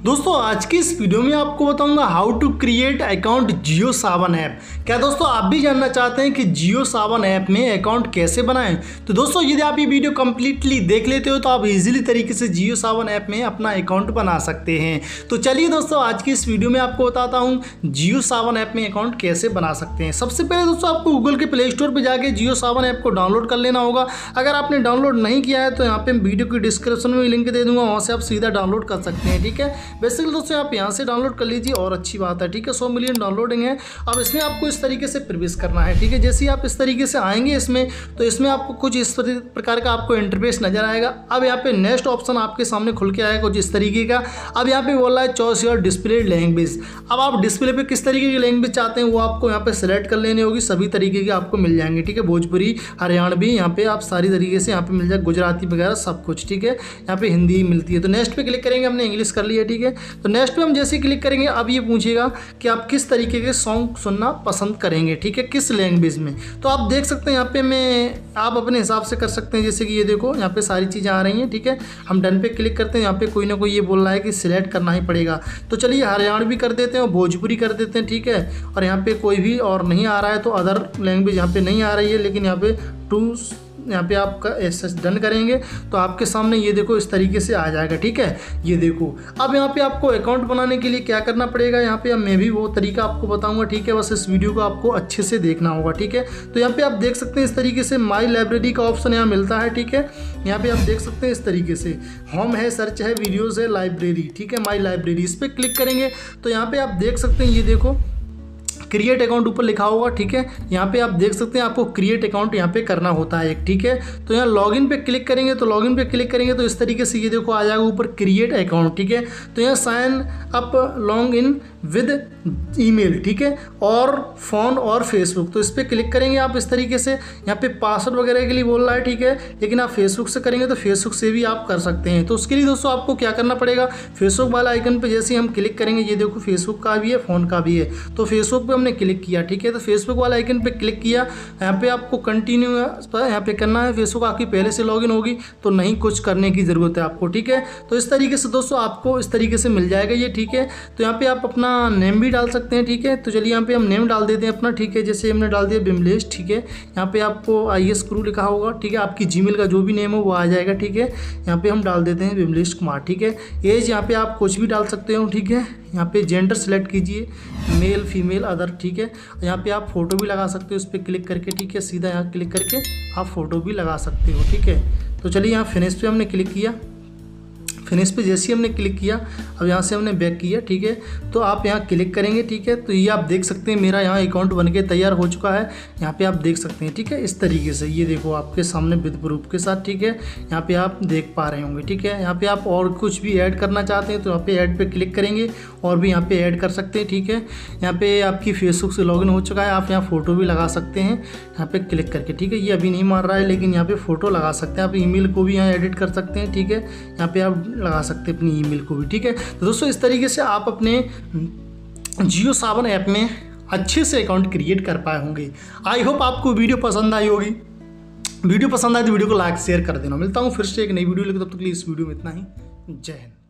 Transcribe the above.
दोस्तों आज की इस वीडियो में आपको बताऊंगा how to create account Jio Saavn app. क्या दोस्तों आप भी जानना चाहते हैं कि जियो सावन ऐप में अकाउंट कैसे बनाएं? तो दोस्तों यदि आप ये वीडियो कंप्लीटली देख लेते हो तो आप इजीली तरीके से जियो सावन ऐप में अपना अकाउंट बना सकते हैं। तो चलिए दोस्तों आज की इस वीडियो में आपको बताता हूँ जियो सावन ऐप में अकाउंट कैसे बना सकते हैं। सबसे पहले दोस्तों आपको गूगल के प्ले स्टोर पर जाकर जियो सावन ऐप को डाउनलोड कर लेना होगा। अगर आपने डाउनलोड नहीं किया है तो यहाँ पे वीडियो की डिस्क्रिप्शन में लिंक दे दूंगा, वहाँ से आप सीधा डाउनलोड कर सकते हैं। ठीक है, बेसिकली दोस्तों आप यहाँ से डाउनलोड कर लीजिए और अच्छी बात है। ठीक है, 100 मिलियन डाउनलोडिंग है। अब इसमें आपको इस तरीके से प्रवेश करना है। ठीक है, जैसे ही आप इस तरीके से आएंगे इसमें तो इसमें आपको कुछ इस प्रकार का आपको इंटरफेस नजर आएगा। अब यहाँ पे नेक्स्ट ऑप्शन आपके सामने खुल के आएगा कुछ इस तरीके का। अब यहाँ पे बोल रहा है चॉइस योर डिस्प्ले लैंग्वेज। अब आप डिस्प्ले पे किस तरीके की लैंग्वेज चाहते हैं वो आपको यहाँ पे सिलेक्ट कर लेनी होगी। सभी तरीके के आपको मिल जाएंगे। ठीक है, भोजपुरी, हरियाणवी, यहाँ पे आप सारी तरीके से यहाँ पे मिल जाए, गुजराती वगैरह सब कुछ। ठीक है, यहाँ पे हिंदी मिलती है। तो नेक्स्ट पे क्लिक करेंगे, हमने इंग्लिश कर लिया। ठीक है, तो नेक्स्ट पे हम जैसे क्लिक करेंगे अब ये पूछेगा कि आप किस तरीके के सॉन्ग सुनना पसंद करेंगे। ठीक है, किस लैंग्वेज में। तो आप देख सकते हैं यहाँ पे आप अपने हिसाब से कर सकते हैं। जैसे कि ये देखो यहाँ पे सारी चीज़ें आ रही हैं। ठीक है, हम डन पे क्लिक करते हैं। यहाँ पे कोई ना कोई ये बोल रहा है कि सिलेक्ट करना ही पड़ेगा। तो चलिए हरियाणवी कर देते हैं और भोजपुरी कर देते हैं। ठीक है, और यहाँ पे कोई भी और नहीं आ रहा है तो अदर लैंग्वेज यहाँ पे नहीं आ रही है, लेकिन यहाँ पे यहाँ पे आपका ऐसा डन करेंगे तो आपके सामने ये देखो इस तरीके से आ जाएगा। ठीक है, ये देखो अब यहाँ पे आपको अकाउंट बनाने के लिए क्या करना पड़ेगा, यहाँ पे मैं भी वो तरीका आपको बताऊंगा। ठीक है, बस इस वीडियो को आपको अच्छे से देखना होगा। ठीक है, तो यहाँ पे आप देख सकते हैं इस तरीके से माई लाइब्रेरी का ऑप्शन यहाँ मिलता है। ठीक है, यहाँ पे आप देख सकते हैं इस तरीके से होम है, सर्च है, वीडियोज़ है, लाइब्रेरी। ठीक है, माई लाइब्रेरी, इस पर क्लिक करेंगे तो यहाँ पे आप देख सकते हैं ये देखो क्रिएट अकाउंट ऊपर लिखा होगा। ठीक है, यहाँ पे आप देख सकते हैं आपको क्रिएट अकाउंट यहाँ पे करना होता है एक। ठीक है, तो यहाँ लॉगिन पे क्लिक करेंगे तो लॉगिन पे क्लिक करेंगे तो इस तरीके से ये देखो आ जाएगा ऊपर क्रिएट अकाउंट। ठीक है, तो यहाँ sign up log in with email. ठीक है, और फ़ोन और फेसबुक, तो इस पर क्लिक करेंगे आप इस तरीके से। यहाँ पे पासवर्ड वगैरह के लिए बोल रहा है। ठीक है, लेकिन आप फेसबुक से करेंगे तो फेसबुक से भी आप कर सकते हैं। तो उसके लिए दोस्तों आपको क्या करना पड़ेगा, फेसबुक वाला आइकन पे जैसे ही हम क्लिक करेंगे ये देखो फेसबुक का भी है, फ़ोन का भी है। तो फेसबुक पे हमने क्लिक किया। ठीक है, तो फेसबुक वाला आइकन पे क्लिक किया। यहाँ पे आपको कंटिन्यू यहाँ पे करना है। फेसबुक आपकी पहले से लॉगिन होगी तो नहीं कुछ करने की ज़रूरत है आपको। ठीक है, तो इस तरीके से दोस्तों आपको इस तरीके से मिल जाएगा ये। ठीक है, तो यहाँ पे आप अपना नेम भी डाल सकते हैं। ठीक है, तो चलिए यहाँ पे हम नेम डाल देते हैं अपना। ठीक है, जैसे हमने डाल दिया बिमलेश। ठीक है, यहाँ पे आपको IS क्रू लिखा होगा। ठीक है, आपकी जीमेल का जो भी नेम हो वो आ जाएगा। ठीक है, यहाँ पे हम डाल देते हैं बिमलेश कुमार। ठीक है, एज यहाँ पे आप कुछ भी डाल सकते हो। ठीक है, यहाँ पे जेंडर सेलेक्ट कीजिए, मेल फीमेल अदर। ठीक है, यहाँ पे आप फोटो भी लगा सकते हो इस पर क्लिक करके। ठीक है, सीधा यहाँ क्लिक करके आप फोटो भी लगा सकते हो। ठीक है, तो चलिए यहाँ फिनिश पे हमने क्लिक किया। फिनिश पे जैसे ही हमने क्लिक किया अब यहाँ से हमने बैक किया। ठीक है, तो आप यहाँ क्लिक करेंगे। ठीक है, तो ये आप देख सकते हैं मेरा यहाँ अकाउंट बनके तैयार हो चुका है। यहाँ पे आप देख सकते हैं। ठीक है, इस तरीके से ये देखो आपके सामने विद प्रूफ के साथ। ठीक है, यहाँ पे आप देख पा रहे होंगे। ठीक है, यहाँ पे आप और कुछ भी ऐड करना चाहते हैं तो यहाँ पे ऐड पे क्लिक करेंगे और भी यहाँ पे ऐड कर सकते हैं। ठीक है, यहाँ पे आपकी फेसबुक से लॉगिन हो चुका है, आप यहाँ फ़ोटो भी लगा सकते हैं यहाँ पे क्लिक करके। ठीक है, ये अभी नहीं मार रहा है लेकिन यहाँ पे फ़ोटो लगा सकते हैं आप। ईमेल को भी यहाँ एडिट कर सकते हैं। ठीक है, यहाँ पे आप लगा सकते हैं अपनी ईमेल को भी। ठीक है, तो दोस्तों इस तरीके से आप अपने जियो सावन ऐप में अच्छे से अकाउंट क्रिएट कर पाए होंगे। आई होप आपको वीडियो पसंद आई होगी। वीडियो पसंद आए तो वीडियो को लाइक शेयर कर देना। मिलता हूँ फिर से एक नई वीडियो लेकर, तब तक के लिए इस वीडियो में इतना ही। जय हिंद।